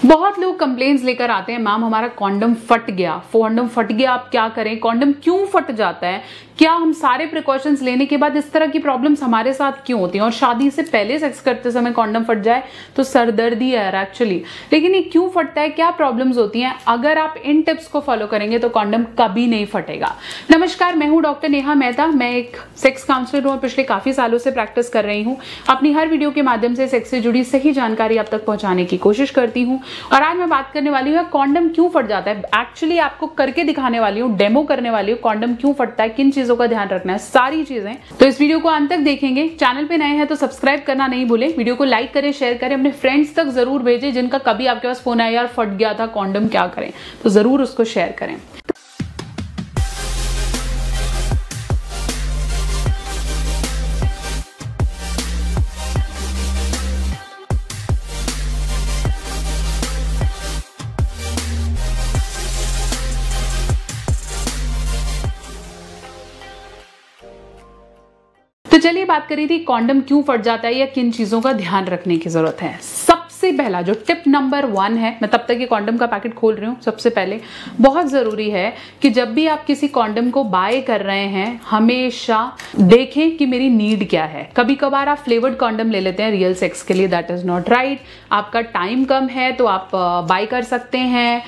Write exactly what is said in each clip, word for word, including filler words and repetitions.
बहुत लोग कंप्लेंट्स लेकर आते हैं, मैम हमारा कॉन्डम फट गया, कॉन्डम फट गया, आप क्या करें, कॉन्डम क्यों फट जाता है, क्या हम सारे प्रिकॉशंस लेने के बाद इस तरह की प्रॉब्लम्स हमारे साथ क्यों होती हैं, और शादी से पहले सेक्स करते समय कॉन्डम फट जाए तो सरदर्दी है यार एक्चुअली, लेकिन ये क्यों फटता है, क्या प्रॉब्लम्स होती हैं। अगर आप इन टिप्स को फॉलो करेंगे तो कॉन्डम कभी नहीं फटेगा। नमस्कार, मैं हूं डॉक्टर नेहा मेहता, मैं एक सेक्स काउंसलर हूं और पिछले काफी सालों से प्रैक्टिस कर रही हूं। अपनी हर वीडियो के माध्यम से सेक्स से जुड़ी सही जानकारी आप तक पहुंचाने की कोशिश करती हूं और आज मैं बात करने वाली हूँ कॉन्डम क्यों फट जाता है। एक्चुअली आपको करके दिखाने वाली हूँ, डेमो करने वाली हूँ कॉन्डम क्यों फटता है, किन चीजों का ध्यान रखना है, सारी चीजें। तो इस वीडियो को अंत तक देखेंगे। चैनल पे नए हैं तो सब्सक्राइब करना नहीं भूलें, वीडियो को लाइक करें, शेयर करें, अपने फ्रेंड्स तक जरूर भेजें जिनका कभी आपके पास फोन आया यार फट गया था कॉन्डम क्या करें, तो जरूर उसको शेयर करें। तो चलिए बात करी थी कॉन्डम क्यों फट जाता है या किन चीजों का ध्यान रखने की जरूरत है। सबसे पहला जो टिप नंबर वन है, मैं तब तक ये कॉन्डम का पैकेट खोल रही हूँ, सबसे पहले बहुत जरूरी है कि जब भी आप किसी कॉन्डम को बाय कर रहे हैं हमेशा देखें कि मेरी नीड क्या है। कभी कभार आप फ्लेवर्ड कॉन्डम ले लेते हैं रियल सेक्स के लिए, दैट इज नॉट राइट। आपका टाइम कम है तो आप बाय कर सकते हैं,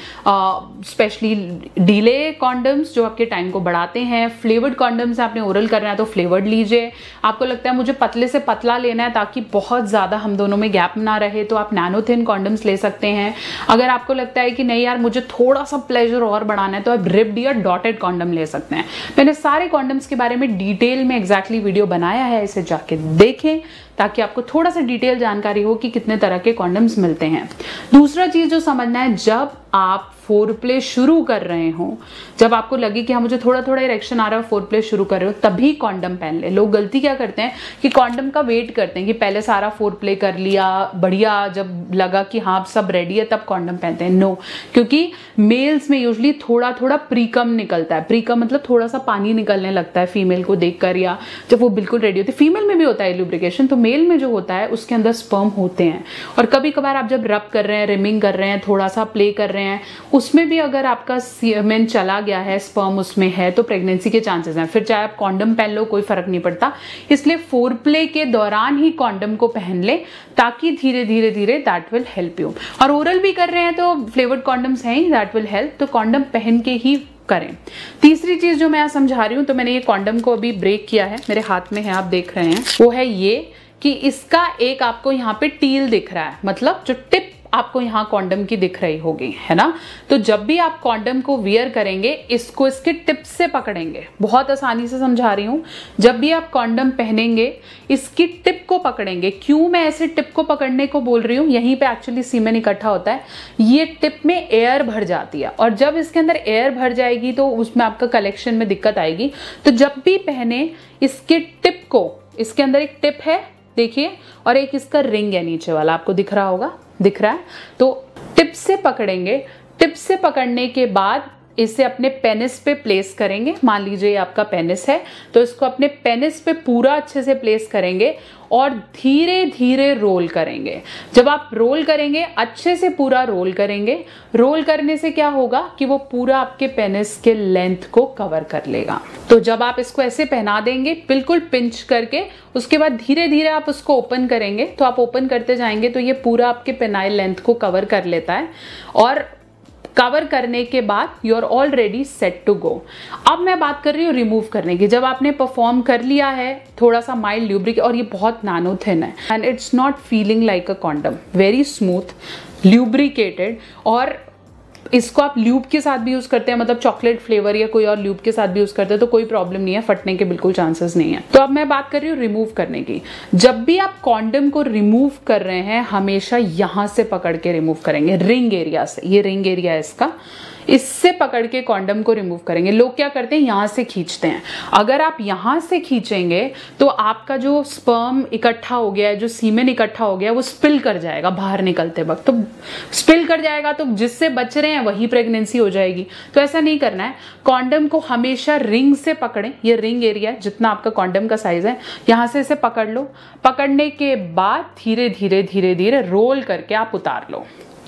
स्पेशली डिले कॉन्डम्स जो आपके टाइम को बढ़ाते हैं। फ्लेवर्ड कॉन्डम्स आपने ओरल करना है तो फ्लेवर्ड लीजिए। आपको लगता है मुझे पतले से पतला लेना है ताकि बहुत ज्यादा हम दोनों में गैप ना रहे तो आप नैनो थिन कॉन्डम्स ले सकते हैं। अगर आपको लगता है कि नहीं यार मुझे थोड़ा सा प्लेजर और बढ़ाना है तो आप रिब्ड या डॉटेड कॉन्डम ले सकते हैं। मैंने सारे कॉन्डम्स के बारे में डिटेल में एग्जैक्टली वीडियो बनाया है, इसे जाके देखें ताकि आपको थोड़ा सा डिटेल जानकारी हो कि कितने तरह के कॉन्डम्स मिलते हैं। दूसरा चीज जो समझना है, जब आप फोरप्ले शुरू कर रहे हो, जब आपको लगे कि हाँ मुझे थोड़ा थोड़ा इरेक्शन आ रहा है, फोरप्ले शुरू कर रहे हो, तभी कॉन्डम पहन ले। लोग गलती क्या करते हैं कि कॉन्डम का वेट करते हैं कि पहले सारा फोरप्ले कर लिया बढ़िया, जब लगा कि हाँ सब रेडी है तब कॉन्डम पहनते हैं। नो, क्योंकि मेल्स में यूजुअली थोड़ा थोड़ा प्रीकम निकलता है। प्रीकम मतलब थोड़ा सा पानी निकलने लगता है फीमेल को देखकर, या जब वो बिल्कुल रेडी होती है। फीमेल में भी होता है लुब्रिकेशन, तो मेल में जो होता है उसके अंदर स्पर्म होते हैं। और कभी कभार आप जब रब कर रहे हैं, रिमिंग कर रहे हैं, थोड़ा सा प्ले कर रहे हैं, उसमें भी अगर आपका सीमेन चला गया है, स्पर्म उसमें है, तो प्रेगनेंसी के चांसेस हैं। फिर चाहे आप कॉन्डम पहन लो कोई फर्क नहीं पड़ता। इसलिए फोरप्ले के दौरान ही कॉन्डम को पहन ले ताकि धीरे धीरे धीरे दैट विल हेल्प यू। और ओरल भी कर रहे हैं तो फ्लेवर्ड कॉन्डम्स हैं ही, दैट विल हेल्प। तो कॉन्डम पहन के ही करें। तीसरी चीज जो मैं समझा रही हूं, तो मैंने ये कॉन्डम को अभी ब्रेक किया है, मेरे हाथ में है, आप देख रहे हैं, वो है ये कि इसका एक आपको यहाँ पे टील दिख रहा है, मतलब जो टिप आपको यहाँ कॉन्डम की दिख रही होगी, है ना। तो जब भी आप कॉन्डम को वियर करेंगे इसको इसके टिप से पकड़ेंगे। बहुत आसानी से समझा रही हूँ। जब भी आप कॉन्डम पहनेंगे इसकी टिप को पकड़ेंगे। क्यों मैं ऐसे टिप को पकड़ने को बोल रही हूँ, यहीं पे एक्चुअली सीमेन इकट्ठा होता है, ये टिप में एयर भर जाती है और जब इसके अंदर एयर भर जाएगी तो उसमें आपका कलेक्शन में दिक्कत आएगी। तो जब भी पहने इसके टिप को, इसके अंदर एक टिप है देखिए, और एक इसका रिंग है नीचे वाला, आपको दिख रहा होगा, दिख रहा है। तो टिप से पकड़ेंगे, टिप से पकड़ने के बाद इसे अपने पेनिस पे प्लेस करेंगे। मान लीजिए आपका पेनिस है तो इसको अपने पेनिस पे पूरा अच्छे से प्लेस करेंगे और धीरे धीरे रोल करेंगे। जब आप रोल करेंगे, अच्छे से पूरा रोल करेंगे, रोल करने से क्या होगा कि वो पूरा आपके पेनिस के लेंथ को कवर कर लेगा। तो जब आप इसको ऐसे पहना देंगे बिल्कुल पिंच करके, उसके बाद धीरे धीरे आप उसको ओपन करेंगे, तो आप ओपन करते जाएंगे तो ये पूरा आपके पेनाइल लेंथ को कवर कर लेता है। और कवर करने के बाद you are already set to go. अब मैं बात कर रही हूँ रिमूव करने की। जब आपने परफॉर्म कर लिया है, थोड़ा सा माइल्ड ल्यूब्रिकेट, और ये बहुत नैनो थिन है and it's not feeling like a condom, very smooth lubricated, और इसको आप ल्यूब के साथ भी यूज करते हैं, मतलब चॉकलेट फ्लेवर या कोई और ल्यूब के साथ भी यूज करते हैं तो कोई प्रॉब्लम नहीं है, फटने के बिल्कुल चांसेस नहीं है। तो अब मैं बात कर रही हूँ रिमूव करने की। जब भी आप कॉन्डम को रिमूव कर रहे हैं हमेशा यहां से पकड़ के रिमूव करेंगे, रिंग एरिया से, ये रिंग एरिया है इसका, इससे पकड़ के कॉन्डम को रिमूव करेंगे। लोग क्या करते हैं, यहां से खींचते हैं। अगर आप यहां से खींचेंगे तो आपका जो स्पर्म इकट्ठा हो गया है, जो सीमेन इकट्ठा हो गया है, वो स्पिल कर जाएगा बाहर निकलते वक्त। तो स्पिल कर जाएगा तो जिससे बच रहे हैं वही प्रेगनेंसी हो जाएगी। तो ऐसा नहीं करना है। कॉन्डम को हमेशा रिंग से पकड़ें, ये रिंग एरिया जितना आपका कॉन्डम का साइज है, यहां से इसे पकड़ लो। पकड़ने के बाद धीरे धीरे धीरे धीरे रोल करके आप उतार लो।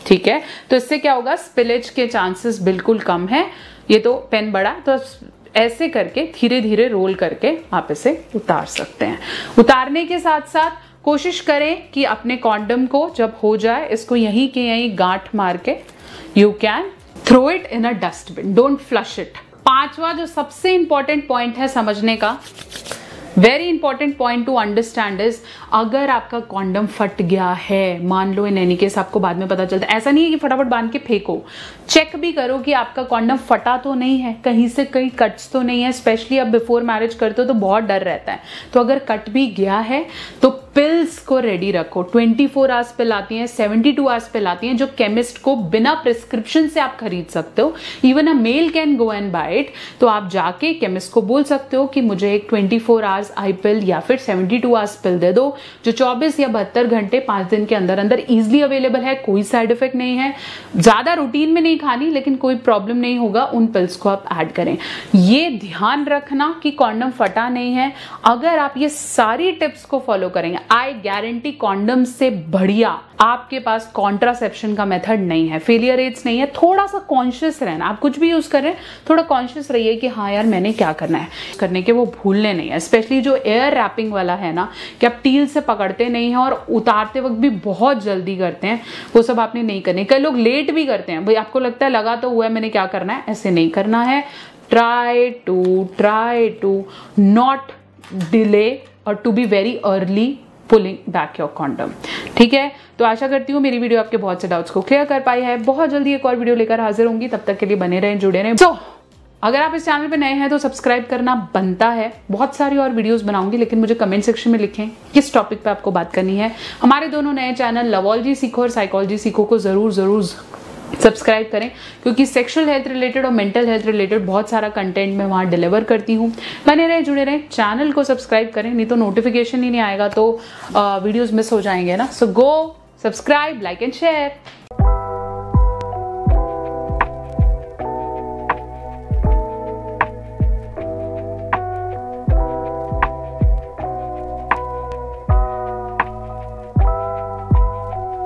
ठीक है। तो इससे क्या होगा, स्पिलेज के चांसेस बिल्कुल कम है। ये तो पेन बड़ा, तो ऐसे करके धीरे धीरे रोल करके आप इसे उतार सकते हैं। उतारने के साथ साथ कोशिश करें कि अपने कॉन्डम को जब हो जाए इसको यहीं के यहीं गांठ मार के you can throw it in a dustbin, don't flush it. पांचवा जो सबसे इंपॉर्टेंट पॉइंट है समझने का, very important point to understand is, अगर आपका कॉन्डम फट गया है, मान लो इन एनी केस आपको बाद में पता चलता है, ऐसा नहीं है कि फटाफट बांध के फेंको, चेक भी करो कि आपका कॉन्डम फटा तो नहीं है, कहीं से कहीं कट्स तो नहीं है। स्पेशली अब बिफोर मैरिज करते हो तो बहुत डर रहता है, तो अगर कट भी गया है तो पिल्स को रेडी रखो। ट्वेंटी फोर आवर्स पिल आती हैं, सेवेंटी टू आवर्स पिल आती हैं, जो केमिस्ट को बिना प्रिस्क्रिप्शन से आप खरीद सकते हो। Even a male can go and buy it. तो आप जाके केमिस्ट को बोल सकते हो कि मुझे एक twenty four hours I pill या फिर सेवेंटी टू आवर्स पिल दे दो, जो चौबीस या बहत्तर घंटे पांच दिन के अंदर अंदर इजिली अवेलेबल है, कोई साइड इफेक्ट नहीं है, ज्यादा रूटीन में नहीं खानी लेकिन कोई प्रॉब्लम नहीं होगा, उन पिल्स को आप ऐड करें। ये ध्यान रखना कि कॉन्डम फटा नहीं है। अगर आप ये सारी टिप्स को फॉलो करेंगे, आई गारंटी कॉन्डम से बढ़िया आपके पास कॉन्ट्रासेप्शन का मेथड नहीं है, फेलियर रेट्स नहीं है। थोड़ा सा कॉन्शियस रहना, आप कुछ भी यूज कर रहे हैं थोड़ा कॉन्शियस रहिए कि हाँ यार मैंने क्या करना है, करने के वो भूलने नहीं है। स्पेशली जो एयर रैपिंग वाला है ना, कि आप टील से पकड़ते नहीं है और उतारते वक्त भी बहुत जल्दी करते हैं, वो सब आपने नहीं करनी। कई लोग लेट भी करते हैं, भाई आपको लगता है लगा तो हुआ है मैंने क्या करना है, ऐसे नहीं करना है। Try to try to not delay और to be very early pulling back your condom, ठीक है। तो आशा करती हूँ मेरी वीडियो आपके बहुत से डाउट्स को क्लियर कर पाई है। बहुत जल्दी एक और वीडियो लेकर हाजिर होंगी, तब तक के लिए बने रहें, जुड़े रहें। so, अगर आप इस चैनल पे नए हैं तो सब्सक्राइब करना बनता है। बहुत सारी और वीडियोस बनाऊंगी, लेकिन मुझे कमेंट सेक्शन में लिखें किस टॉपिक पे आपको बात करनी है। हमारे दोनों नए चैनल लवोलॉजी सीखो और साइकोलॉजी सीखो को जरूर जरूर सब्सक्राइब करें, क्योंकि सेक्सुअल हेल्थ रिलेटेड और मेंटल हेल्थ रिलेटेड बहुत सारा कंटेंट मैं वहाँ डिलीवर करती हूँ। बने रहे, जुड़े रहे, चैनल को सब्सक्राइब करें, नहीं तो नोटिफिकेशन ही नहीं आएगा तो वीडियोस मिस हो जाएंगे ना। So go subscribe, like and share.